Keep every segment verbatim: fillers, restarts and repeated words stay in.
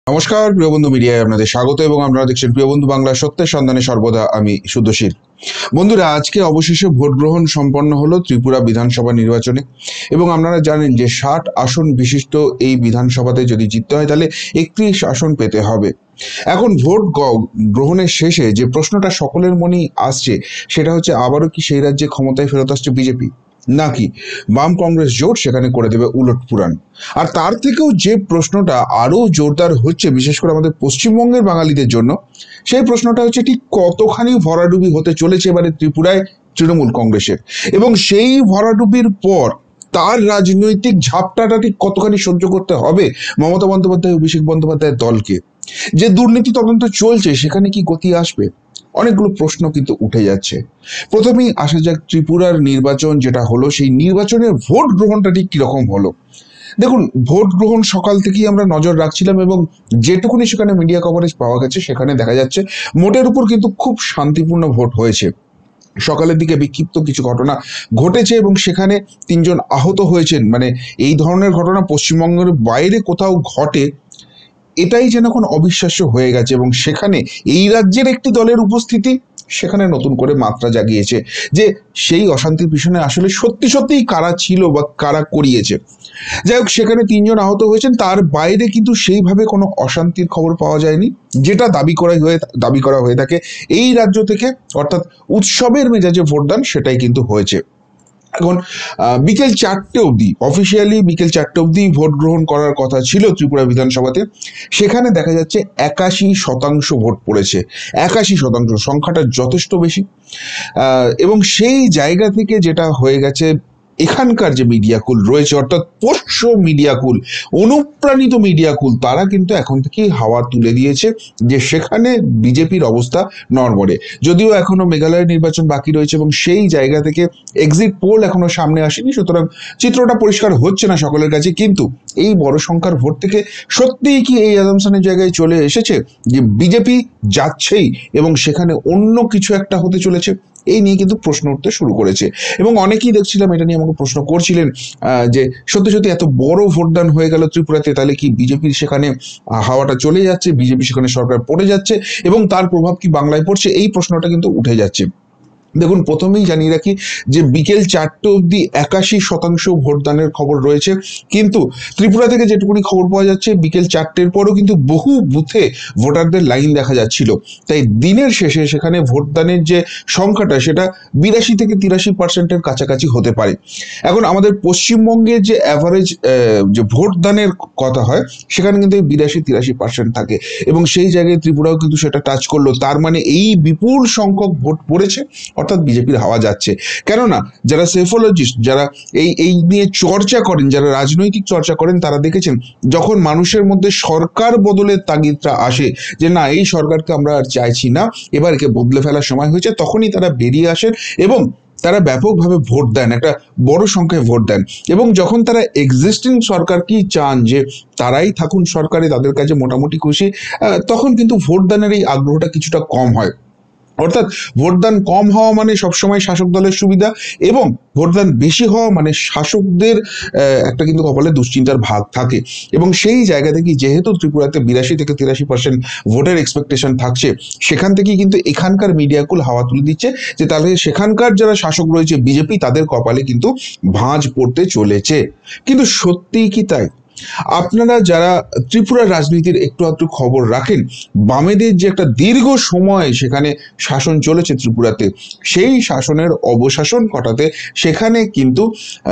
নমস্কার প্রিয় বন্ধু, মিডিয়ায় আপনাদের স্বাগত এবং আপনারা দেখছেন প্রিয় বন্ধু বাংলা সত্যের সন্ধানে সর্বদা আমি শুদ্ধশীল। বন্ধুরা, আজকে অবশেষে ভোট গ্রহণ সম্পন্ন হলো ত্রিপুরা বিধানসভা নির্বাচনে এবং আপনারা জানেন যে ষাট আসন বিশিষ্ট এই বিধানসভাতে যদি জিততে হয় তাহলে একত্রিশ আসন পেতে হবে। এখন ভোট গ্রহণের শেষে যে প্রশ্নটা সকলের মনেই আসছে সেটা হচ্ছে, আবারও কি সেই রাজ্যে ক্ষমতায় ফেরত আসছে বিজেপি, নাকি বাম কংগ্রেস জোট সেখানে করে দেবে উলট পুরাণ? আর তার থেকেও যে প্রশ্নটা আরো জোরদার হচ্ছে, বিশেষ করে আমাদের পশ্চিমবঙ্গের বাঙালিদের জন্য, সেই প্রশ্নটা হচ্ছে ঠিক কতখানি ভরাডুবি হতে চলেছে এবারে ত্রিপুরায় তৃণমূল কংগ্রেসের, এবং সেই ভরাডুবির পর তার রাজনৈতিক ঝাপটাটা ঠিক কতখানি সহ্য করতে হবে মমতা বন্দ্যোপাধ্যায়, অভিষেক বন্দ্যোপাধ্যায়ের দলকে। যে দুর্নীতি তদন্ত চলছে সেখানে কি গতি আসবে? অনেকগুলো প্রশ্ন কিন্তু উঠে যাচ্ছে। প্রথমেই আসা যাক ত্রিপুরার নির্বাচন যেটা হলো, সেই নির্বাচনের ভোট গ্রহণটা ঠিক কিরকম হলো। দেখুন, ভোট গ্রহণ সকাল থেকেই আমরা নজর রাখছিলাম এবং যেটুকুনি সেখানে মিডিয়া কভারেজ পাওয়া গেছে সেখানে দেখা যাচ্ছে মোটের উপর কিন্তু খুব শান্তিপূর্ণ ভোট হয়েছে। সকালের দিকে বিক্ষিপ্ত কিছু ঘটনা ঘটেছে এবং সেখানে তিনজন আহত হয়েছেন। মানে এই ধরনের ঘটনা পশ্চিমবঙ্গের বাইরে কোথাও ঘটে এটাই যেন এখন অবিশ্বাস্য হয়ে গেছে, এবং সেখানে এই রাজ্যের একটি দলের উপস্থিতি সেখানে নতুন করে মাত্রা জাগিয়েছে যে সেই অশান্তির পিছনে আসলে সত্যি সত্যিই কারা ছিল বা কারা করিয়েছে। যাই হোক, সেখানে তিনজন আহত হয়েছেন, তার বাইরে কিন্তু সেইভাবে কোনো অশান্তির খবর পাওয়া যায়নি, যেটা দাবি করা হয়ে দাবি করা হয়ে থাকে এই রাজ্য থেকে, অর্থাৎ উৎসবের মেজাজে ভোটদান সেটাই কিন্তু হয়েছে। এখন বিকেল চারটে অবধি, অফিসিয়ালি বিকেল চারটে অবধি ভোট গ্রহণ করার কথা ছিল ত্রিপুরা বিধানসভাতে। সেখানে দেখা যাচ্ছে একাশি শতাংশ ভোট পড়েছে। একাশি শতাংশ সংখ্যাটা যথেষ্ট বেশি, এবং সেই জায়গা থেকে যেটা হয়ে গেছে, এখানকার যে মিডিয়াকুল রয়েছে, অর্থাৎ পোষ্য মিডিয়াকুল, অনুপ্রাণিত মিডিয়াকুল, তারা কিন্তু এখন থেকেই হাওয়া তুলে দিয়েছে যে সেখানে বিজেপির অবস্থা নড়বড়ে। যদিও এখনো মেঘালয়ের নির্বাচন বাকি রয়েছে এবং সেই জায়গা থেকে এক্সিট পোল এখনো সামনে আসেনি, সুতরাং চিত্রটা পরিষ্কার হচ্ছে না সকলের কাছে। কিন্তু এই বড় সংখ্যার ভোট থেকে সত্যিই কি এই অ্যাজাম্পশনের জায়গায় চলে এসেছে যে বিজেপি যাচ্ছেই এবং সেখানে অন্য কিছু একটা হতে চলেছে? এই নিয়ে কিন্তু প্রশ্ন উঠতে শুরু করেছে এবং অনেকেই দেখছিলাম এটা নিয়ে আমাকে প্রশ্ন করছিলেন যে সত্যি সত্যি এত বড় ভোটদান হয়ে গেল ত্রিপুরাতে, তাহলে কি বিজেপির সেখানে হাওয়াটা চলে যাচ্ছে, বিজেপি সেখানে সরকার পড়ে যাচ্ছে এবং তার প্রভাব কি বাংলায় পড়ছে? এই প্রশ্নটা কিন্তু উঠে যাচ্ছে। দেখুন, প্রথমেই জানিয়ে রাখি যে বিকেল চারটে অবধি একাশি শতাংশ ভোটদানের খবর রয়েছে, কিন্তু ত্রিপুরা থেকে যেটুকুনি খবর পাওয়া যাচ্ছে বিকেল চারটের পরও কিন্তু বহু বুথে ভোটারদের লাইন দেখা যাচ্ছিল। তাই দিনের শেষে সেখানে ভোটদানের যে সংখ্যাটা সেটা বিরাশি থেকে তিরাশি পার্সেন্টের কাছাকাছি হতে পারে। এখন আমাদের পশ্চিমবঙ্গের যে অ্যাভারেজ যে ভোটদানের কথা হয় সেখানে কিন্তু বিরাশি তিরাশি পার্সেন্ট থাকে এবং সেই জায়গায় ত্রিপুরাও কিন্তু সেটা টাচ করলো। তার মানে এই বিপুল সংখ্যক ভোট পড়েছে, অর্থাৎ বিজেপির হাওয়া যাচ্ছে। কেননা যারা সেফোলজিস্ট, যারা এই এই নিয়ে চর্চা করেন, যারা রাজনৈতিক চর্চা করেন, তারা দেখেছেন যখন মানুষের মধ্যে সরকার বদলের তাগিদটা আসে যে না, এই সরকারকে আমরা আর চাইছি না, এবার একে বদলে ফেলার সময় হয়েছে, তখনই তারা বেরিয়ে আসেন এবং তারা ব্যাপকভাবে ভোট দেন, একটা বড় সংখ্যায় ভোট দেন। এবং যখন তারা এক্সিস্টিং সরকারকেই চান যে তারাই থাকুন সরকারে, তাদের কাছে মোটামুটি খুশি, তখন কিন্তু ভোটদানের এই আগ্রহটা কিছুটা কম হয়। অর্থাৎ ভোটদান কম হওয়া মানে সবসময় শাসক দলের সুবিধা, এবং ভোটদান বেশি হওয়া মানে শাসকদের একটা কিন্তু কপালে দুশ্চিন্তার ভাগ থাকে। এবং সেই জায়গা থেকে যেহেতু ত্রিপুরাতে বিরাশি থেকে তিরাশি পার্সেন্ট ভোটের এক্সপেকটেশন থাকছে, সেখান থেকেই কিন্তু এখানকার মিডিয়াকুল হাওয়া তুলে দিচ্ছে যে তাহলে সেখানকার যারা শাসক রয়েছে বিজেপি, তাদের কপালে কিন্তু ভাঁজ পড়তে চলেছে। কিন্তু সত্যিই কি তাই? আপনারা যারা ত্রিপুরার রাজনীতির একটু একটু খবর রাখেন, বামেদের যে একটা দীর্ঘ সময় সেখানে শাসন চলেছে ত্রিপুরাতে, সেই শাসনের অবসান ঘটাতে সেখানে কিন্তু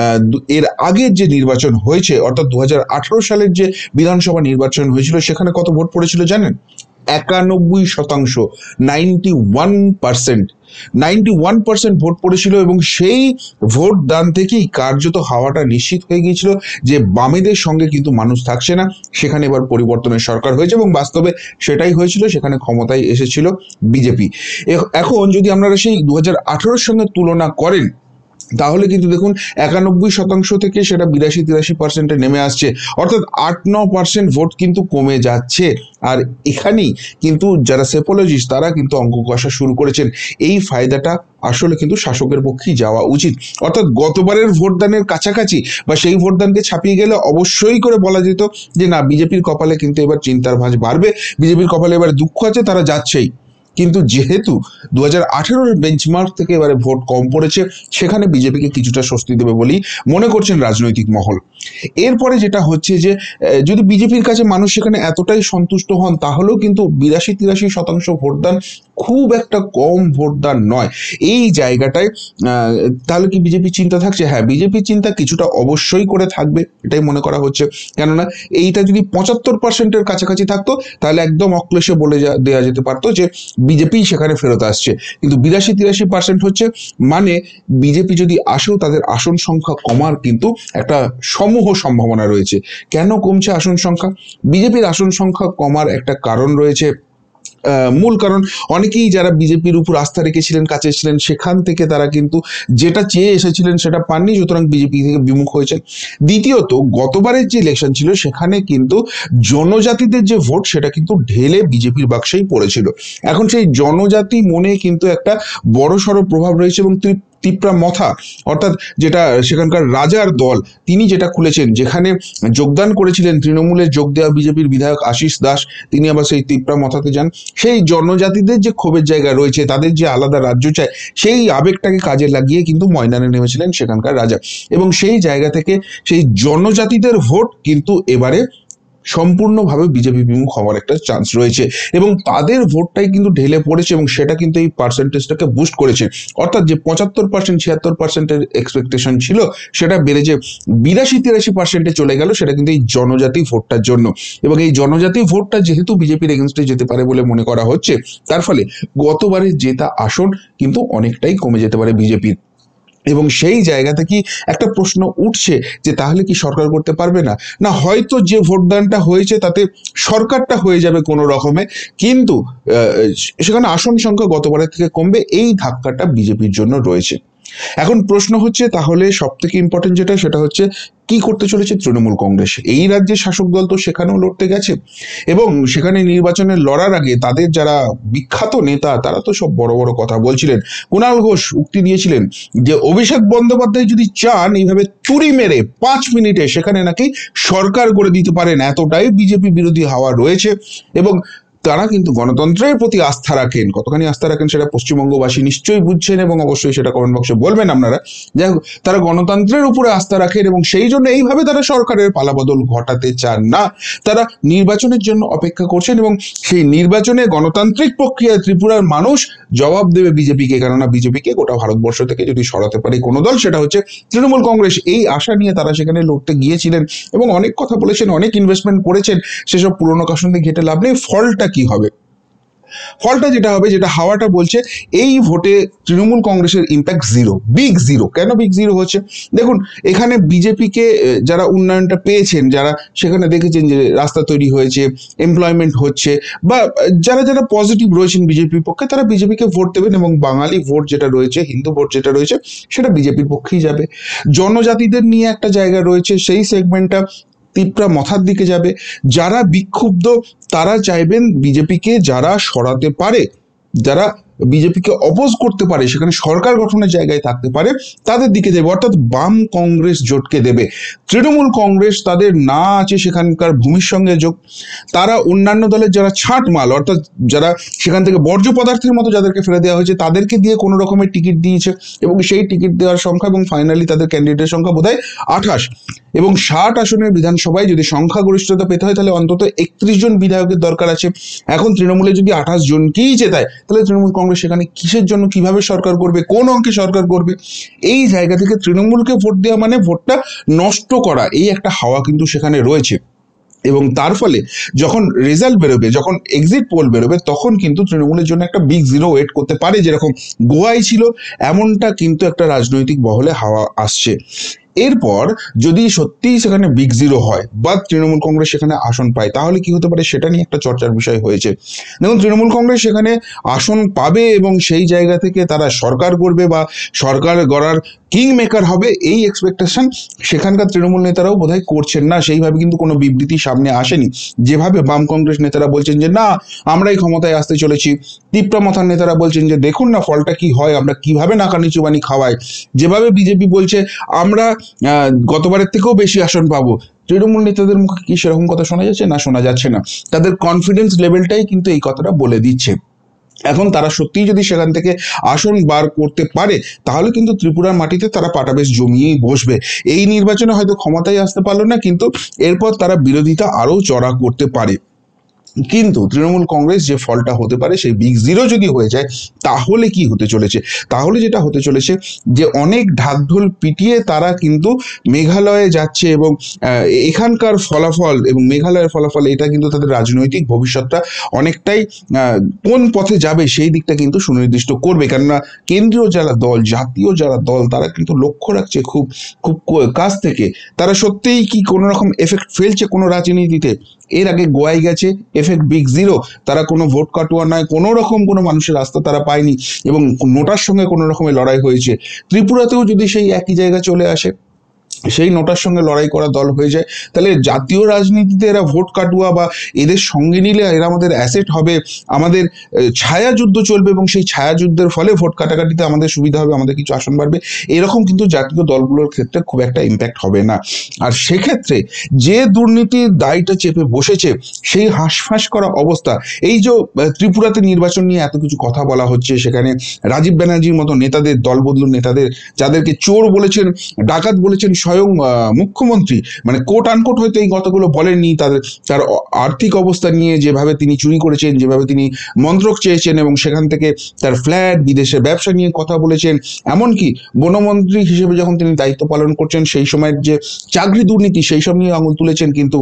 এর আগের যে নির্বাচন হয়েছে, অর্থাৎ দু হাজার আঠারো সালের যে বিধানসভা নির্বাচন হয়েছিল, সেখানে কত ভোট পড়েছিল জানেন? একানব্বই শতাংশ, ninety one percent ninety one percent vote পড়েছিল। এবং সেই ভোট দান থেকেই কার্যত হাওয়াটা নিশ্চিত হয়ে গিয়েছিল যে বামেদের সঙ্গে কিন্তু মানুষ থাকছে না, সেখানে এবার পরিবর্তনের সরকার হয়েছে এবং বাস্তবে সেটাই হয়েছিল, সেখানে ক্ষমতায় এসেছিল বিজেপি। এখন যদি আপনারা সেই দু হাজার আঠারোর সঙ্গে তুলনা করেন, তাহলে কিন্তু দেখুন একানব্বই শতাংশ থেকে সেটা বিরাশি তিরাশি পার্সেন্টে নেমে আসছে, অর্থাৎ আট ন পার্সেন্ট ভোট কিন্তু কমে যাচ্ছে। আর এখানেই কিন্তু যারা সেপোলজিস্ট তারা কিন্তু অঙ্ক কষা শুরু করেছেন। এই ফায়দাটা আসলে কিন্তু শাসকের পক্ষেই যাওয়া উচিত, অর্থাৎ গতবারের ভোটদানের কাছাকাছি বা সেই ভোটদানকে ছাপিয়ে গেলে অবশ্যই করে বলা যেত যে না, বিজেপির কপালে কিন্তু এবার চিন্তার ভাঁজ বাড়বে, বিজেপির কপালে এবার দুঃখ আছে, তারা যাচ্ছেই। কিন্তু যেহেতু দু হাজার আঠেরোর বেঞ্চমার্ক থেকে এবারে ভোট কম পড়েছে, সেখানে বিজেপিকে কিছুটা স্বস্তি দেবে বলেই মনে করছেন রাজনৈতিক মহল। এরপরে যেটা হচ্ছে যে যদি বিজেপির কাছে মানুষ সেখানে এতটাই সন্তুষ্ট হন, তাহলেও কিন্তু বিরাশি তিরাশি শতাংশ ভোটদান খুব একটা কম ভোটদান নয়। এই জায়গাটায় তাহলে কি বিজেপির চিন্তা থাকছে? হ্যাঁ, বিজেপির চিন্তা কিছুটা অবশ্যই করে থাকবে, এটাই মনে করা হচ্ছে। কেননা এইটা যদি পঁচাত্তর পার্সেন্টের কাছাকাছি থাকতো, তাহলে একদম অক্লেশে বলে দেওয়া যেতে পারতো যে বিজেপি সেখানে ফেরত আসছে। কিন্তু বিরাশি তিরাশি পার্সেন্ট হচ্ছে, মানে বিজেপি যদি আসেও তাদের আসন সংখ্যা কমার কিন্তু একটা সমূহ সম্ভাবনা রয়েছে। কেন কমছে আসন সংখ্যা? বিজেপির আসন সংখ্যা কমার একটা কারণ রয়েছে। মূল কারণ, অনেকেই যারা বিজেপির উপর আস্থা রেখেছিলেন, কাছে ছিলেন, সেখান থেকে তারা কিন্তু যেটা চেয়ে এসেছিলেন সেটা পাননি, সুতরাং বিজেপি থেকে বিমুখ হয়েছেন। দ্বিতীয়ত, গতবারের যে ইলেকশন ছিল সেখানে কিন্তু জনজাতিদের যে ভোট সেটা কিন্তু ঢেলে বিজেপির বাক্সেই পড়েছিল। এখন সেই জনজাতি মনে কিন্তু একটা বড় সড়ো প্রভাব রয়েছে, এবং তিপ্রা মথা অর্থাৎ যেটা সেখানকার রাজার দল, তিনি যেটা খুলেছেন, যেখানে যোগদান করেছিলেন তৃণমূলে যোগ দেওয়া বিজেপির বিধায়ক আশিস দাস, তিনি আবার সেই তিপ্রা মথাতে যান। সেই জনজাতিদের যে ক্ষোভের জায়গা রয়েছে, তাদের যে আলাদা রাজ্য চায়, সেই আবেগটাকে কাজে লাগিয়ে কিন্তু ময়দানে নেমেছিলেন সেখানকার রাজা, এবং সেই জায়গা থেকে সেই জনজাতিদের ভোট কিন্তু এবারে সম্পূর্ণভাবে বিজেপি বিমুখ হওয়ার একটা চান্স রয়েছে, এবং তাদের ভোটটাই কিন্তু ঢেলে পড়েছে, এবং সেটা কিন্তু এই পার্সেন্টেজটাকে বুস্ট করেছে। অর্থাৎ যে পঁচাত্তর পার্সেন্ট ছিয়াত্তর পার্সেন্টের এক্সপেকটেশন ছিল, সেটা বেড়ে যে বিরাশি তিরাশি পার্সেন্টে চলে গেল, সেটা কিন্তু এই জনজাতি ভোটটার জন্য। এবং এই জনজাতি ভোটটা যেহেতু বিজেপির এগেনস্টে যেতে পারে বলে মনে করা হচ্ছে, তার ফলে গতবারের জেতা আসন কিন্তু অনেকটাই কমে যেতে পারে বিজেপির। এবং সেই জায়গা থেকে একটা প্রশ্ন উঠছে যে তাহলে কি সরকার করতে পারবে না? না, হয়তো যে ভোটদানটা হয়েছে তাতে সরকারটা হয়ে যাবে কোনো রকমে, কিন্তু সেখানে আসন সংখ্যা গতবারের থেকে কমবে, এই ধাক্কাটা বিজেপির জন্য রয়েছে। এখন প্রশ্ন হচ্ছে, তাহলে সব থেকে ইম্পর্টেন্ট যেটা, সেটা হচ্ছে কি করতে চলেছে তৃণমূল কংগ্রেস। এই রাজ্যের শাসক দল তো সেখানেও লড়তে গেছে, এবং সেখানে নির্বাচনে লড়ার আগে তাদের যারা বিখ্যাত নেতা তারা তো সব বড় বড় কথা বলছিলেন। কুণাল ঘোষ উক্তি দিয়েছিলেন যে অভিষেক বন্দ্যোপাধ্যায় যদি চান, এইভাবে তুড়ি মেরে পাঁচ মিনিটে সেখানে নাকি সরকার করে দিতে পারেন, এতটাই বিজেপি বিরোধী হাওয়া রয়েছে। এবং তারা কিন্তু গণতন্ত্রের প্রতি আস্থা রাখেন। কতখানি আস্থা রাখেন সেটা পশ্চিমবঙ্গবাসী নিশ্চয়ই বুঝছেন, এবং অবশ্যই সেটা কমেন্ট বক্সে বলবেন আপনারা। যাই হোক, তারা গণতন্ত্রের উপরে আস্থা রাখেন, এবং সেই জন্য এইভাবে তারা সরকারের পালাবদল ঘটাতে চান না। তারা নির্বাচনের জন্য অপেক্ষা করছেন, এবং সেই নির্বাচনে গণতান্ত্রিক প্রক্রিয়ায় ত্রিপুরার মানুষ জবাব দেবে বিজেপিকে। কেননা বিজেপিকে গোটা ভারতবর্ষ থেকে যদি সরাতে পারে কোনো দল, সেটা হচ্ছে তৃণমূল কংগ্রেস। এই আশা নিয়ে তারা সেখানে লড়তে গিয়েছিলেন, এবং অনেক কথা বলেছেন, অনেক ইনভেস্টমেন্ট করেছেন। সেসব পুরনো কাসুন্দি ঘেটে লাভ নেই। ফলটা কি হবে? ফলটা যেটা হবে, যেটা হাওয়াটা বলছে, এই ভোটে তৃণমূল কংগ্রেসের ইম্প্যাক্ট জিরো, বিগ জিরো। কেন বিগ জিরো হচ্ছে? দেখুন, এখানে বিজেপিকে যারা উন্নয়নটা পেয়েছেন, যারা সেখানে দেখেছেন যে রাস্তা তৈরি হয়েছে, এমপ্লয়মেন্ট হচ্ছে, বা যারা যারা পজিটিভ রয়েছেন বিজেপির পক্ষে, তারা বিজেপিকে ভোট দেবেন, এবং বাঙালি ভোট যেটা রয়েছে, হিন্দু ভোট যেটা রয়েছে, সেটা বিজেপির পক্ষেই যাবে। জনজাতিদের নিয়ে একটা জায়গা রয়েছে, সেই সেগমেন্টটা তিপ্রা মথার দিকে যাবে। যারা বিক্ষুব্ধ তারা চাইবেন বিজেপিকে যারা সরাতে পারে, যারা বিজেপিকে অপোজ করতে পারে, সেখানে সরকার গঠনের জায়গায় থাকতে পারে, তাদের দিকে দেবে, অর্থাৎ বাম কংগ্রেস জোটকে দেবে। তৃণমূল কংগ্রেস তাদের না আছে সেখানকার ভূমির সঙ্গে যোগ, তারা অন্যান্য দলের যারা ছাঁট মাল, অর্থাৎ যারা সেখান থেকে বর্জ্য পদার্থের মতো যাদেরকে ফেলে দেওয়া হয়েছে, তাদেরকে দিয়ে কোনো রকমের টিকিট দিয়েছে, এবং সেই টিকিট দেওয়ার সংখ্যা এবং ফাইনালি তাদের ক্যান্ডিডেটের সংখ্যা বোধহয় আঠাশ, এবং ষাট আসনের বিধানসভায় যদি সংখ্যাগরিষ্ঠতা পেতে হয়, তাহলে অন্তত একত্রিশ জন বিধায়কের দরকার আছে। এখন তৃণমূলে যদি আঠাশ জনকেই জেতায়, তাহলে তৃণমূল কংগ্রেস সেখানে কিসের জন্য, কিভাবে সরকার করবে, কোন অঙ্কে সরকার করবে? এই জায়গা থেকে তৃণমূলকে ভোট দেওয়া মানে ভোটটা নষ্ট করা, এই একটা হাওয়া কিন্তু সেখানে রয়েছে। এবং তার ফলে যখন রেজাল্ট বেরোবে, যখন এক্সিট পোল বেরোবে, তখন কিন্তু তৃণমূলের জন্য একটা বিগ জিরো ওয়েট করতে পারে, যেরকম গোয়ায় ছিল, এমনটা কিন্তু একটা রাজনৈতিক মহলে হাওয়া আসছে। এরপর যদি সত্যিই সেখানে বিগ জিরো হয় বা তৃণমূল কংগ্রেস সেখানে আসন পায়, তাহলে কি হতে পারে সেটা নিয়ে একটা চর্চার বিষয় হয়েছে। দেখুন, তৃণমূল কংগ্রেস সেখানে আসন পাবে, এবং সেই জায়গা থেকে তারা সরকার করবে বা সরকার গড়ার কিং মেকার হবে এই এক্সপেকটেশন সেখানকার তৃণমূল নেতারাও বোধহয় করছেন না। সেইভাবে কিন্তু কোনো বিবৃতি সামনে আসেনি। যেভাবে বাম কংগ্রেস নেতারা বলছেন যে না আমরাই ক্ষমতায় আসতে চলেছি, তিপ্রা মথার নেতারা বলছেন যে দেখুন না ফলটা কি হয়, আমরা কিভাবে নাকানি চুবানি খাওয়াই, যেভাবে বিজেপি বলছে আমরা গতবারের থেকেও বেশি আসন পাবো, তৃণমূল নেতাদের মুখে কি সেরকম কথা শোনা যাচ্ছে? না, শোনা যাচ্ছে না। তাদের কনফিডেন্স লেভেলটাই কিন্তু এই কথাটা বলে দিচ্ছে। এখন তারা সত্যিই যদি সেখান থেকে আসন বার করতে পারে তাহলে কিন্তু ত্রিপুরার মাটিতে তারা পাটা বেশ জমিয়েই বসবে। এই নির্বাচনে হয়তো ক্ষমতায় আসতে পারলো না, কিন্তু এরপর তারা বিরোধিতা আরও চড়া করতে পারে। কিন্তু তৃণমূল কংগ্রেস যে ফলটা হতে পারে সেই বিগ জিরো যদি হয়ে যায় তাহলে কি হতে চলেছে? তাহলে যেটা হতে চলেছে যে অনেক ঢাকঢোল পিটিয়ে তারা কিন্তু মেঘালয়ে যাচ্ছে এবং এখানকার ফলাফল এবং মেঘালয়ের ফলাফল এটা কিন্তু তাদের রাজনৈতিক ভবিষ্যৎটা অনেকটাই কোন পথে যাবে সেই দিকটা কিন্তু সুনির্দিষ্ট করবে। কেননা কেন্দ্রীয় যারা দল, জাতীয় যারা দল, তারা কিন্তু লক্ষ্য রাখছে খুব খুব কাছ থেকে তারা সত্যিই কি কোনো রকম এফেক্ট ফেলছে কোনো রাজনীতিতে। এর আগে গোয়ায় গেছে, এফেক্ট বিগ জিরো, তারা কোনো ভোট কাটুয়া নয়, কোনো রকম কোনো মানুষের রাস্তা তারা পায়নি এবং নোটার সঙ্গে কোনো রকমের লড়াই হয়েছে। ত্রিপুরাতেও যদি সেই একই জায়গা চলে আসে, সেই নোটার সঙ্গে লড়াই করা দল হয়ে যায়, তাহলে জাতীয় রাজনীতিতে এরা ভোট কাটুয়া বা এদের সঙ্গে নিলে এরা আমাদের অ্যাসেট হবে, আমাদের ছায়া যুদ্ধ চলবে এবং সেই ছায়া যুদ্ধের ফলে ভোট কাটাকাটিতে আমাদের সুবিধা হবে, আমাদের কিছু আসন বাড়বে, এরকম কিন্তু জাতীয় দলগুলোর ক্ষেত্রে খুব একটা ইম্প্যাক্ট হবে না। আর সেক্ষেত্রে যে দুর্নীতির দায়টা চেপে বসেছে সেই হাঁসফাঁস করা অবস্থা, এই যে ত্রিপুরাতে নির্বাচন নিয়ে এত কিছু কথা বলা হচ্ছে, সেখানে রাজীব ব্যানার্জির মতো নেতাদের, দলবদলু নেতাদের, যাদেরকে চোর বলেছেন, ডাকাত বলেছেন স্বয়ং মুখ্যমন্ত্রী, মানে কোট আনকোট হয়তো এই কথাগুলো বলেননি, তাদের তার আর্থিক অবস্থা নিয়ে যেভাবে তিনি চুরি করেছেন, যেভাবে তিনি মন্ত্রক চেয়েছেন এবং সেখান থেকে তার ফ্ল্যাট, বিদেশের ব্যবসা নিয়ে কথা বলেছেন, এমনকি বনমন্ত্রী হিসেবে যখন তিনি দায়িত্ব পালন করছেন সেই সময়ের যে চাকরি দুর্নীতি সেই সব নিয়ে আঙুল তুলেছেন। কিন্তু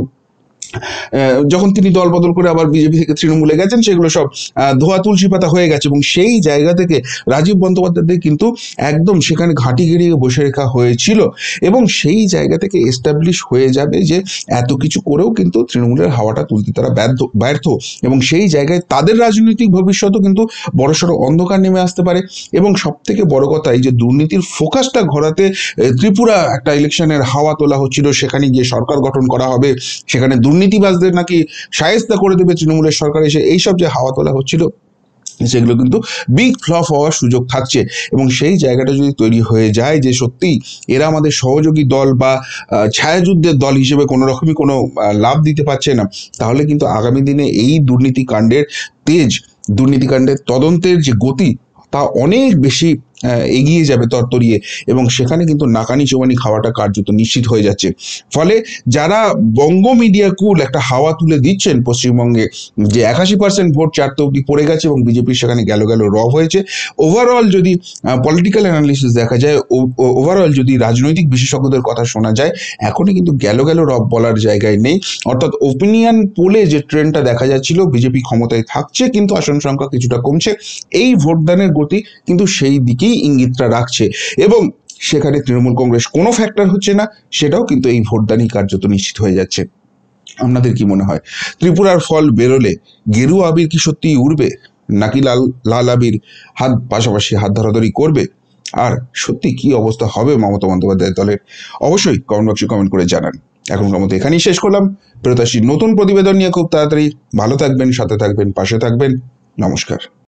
যখন তিনি দল বদল করে আবার বিজেপি থেকে তৃণমূলে গেছেন সেগুলো সব ধোয়া তুলসী পাতা হয়ে গেছে এবং সেই জায়গা থেকে রাজীব বন্দ্যোপাধ্যায়দের কিন্তু একদম সেখানে ঘাঁটি গিরিয়ে বসে রাখা হয়েছিল এবং সেই জায়গা থেকে এস্টাবলিশ হয়ে যাবে যে এত কিছু করেও কিন্তু তৃণমূলের হাওয়াটা তুলতে তারা ব্যর্থ ব্যর্থ এবং সেই জায়গায় তাদের রাজনৈতিক ভবিষ্যৎও কিন্তু বড়সড় অন্ধকার নেমে আসতে পারে। এবং সব থেকে বড় কথা, এই যে দুর্নীতির ফোকাসটা ঘোরাতে ত্রিপুরা একটা ইলেকশনের হাওয়া তোলা হচ্ছিল, সেখানে গিয়ে সরকার গঠন করা হবে, সেখানে দুর্নীতিবাজদের নাকি শায়েস্তা করে দেবে তৃণমূলের সরকার এসে, এইসব যে হাওয়া তোলা হচ্ছিল সেগুলো কিন্তু বিগ ফ্লপ হওয়ার সুযোগ থাকছে। এবং সেই জায়গাটা যদি তৈরি হয়ে যায় যে সত্যি এরা আমাদের সহযোগী দল বা ছায়াযুদ্ধের দল হিসেবে কোনো রকমই কোনো লাভ দিতে পারছে না, তাহলে কিন্তু আগামী দিনে এই দুর্নীতিকাণ্ডের তেজ, দুর্নীতিকাণ্ডের তদন্তের যে গতি তা অনেক বেশি এগিয়ে যাবে তরতরিয়ে এবং সেখানে কিন্তু নাকানি চোবানি খাওয়াটা কার্যত নিশ্চিত হয়ে যাচ্ছে। ফলে যারা বঙ্গ মিডিয়া কুল একটা হাওয়া তুলে দিচ্ছেন পশ্চিমবঙ্গে, যে একাশি পার্সেন্ট ভোট চারটে অব্দি পড়ে গেছে এবং বিজেপির সেখানে গেল গেল রব হয়েছে, ওভারঅল যদি পলিটিক্যাল অ্যানালিসিস দেখা যায়, ওভারঅল যদি রাজনৈতিক বিশেষজ্ঞদের কথা শোনা যায়, এখনই কিন্তু গেল গেল রব বলার জায়গায় নেই। অর্থাৎ ওপিনিয়ন পোলে যে ট্রেন্ডটা দেখা যাচ্ছিল বিজেপি ক্ষমতায় থাকছে কিন্তু আসন সংখ্যা কিছুটা কমছে, এই ভোটদানের গতি কিন্তু সেই দিকে ইঙ্গিতটা রাখছে এবং সেখানে তৃণমূল কংগ্রেস কোনো ফ্যাক্টর হচ্ছে না, সেটাও কিন্তু এই ভোটদানই কার্যত নিশ্চিত হয়ে যাচ্ছে। আপনাদের কি মনে হয়, ত্রিপুরার ফল বেরোলে গেরুয়া আবির কি সত্যিই উড়বে, নাকি লাল লাল আবির হাত পাশাপাশি হাত ধরাধরি করবে? আর সত্যি কি অবস্থা হবে মমতা বন্দ্যোপাধ্যায়ের দলের? অবশ্যই কমেন্ট বক্সে কমেন্ট করে জানান। এখনকার মতো এখানেই শেষ করলাম। প্রত্যাশী নতুন প্রতিবেদন নিয়ে খুব তাড়াতাড়ি। ভালো থাকবেন, সাথে থাকবেন, পাশে থাকবেন। নমস্কার।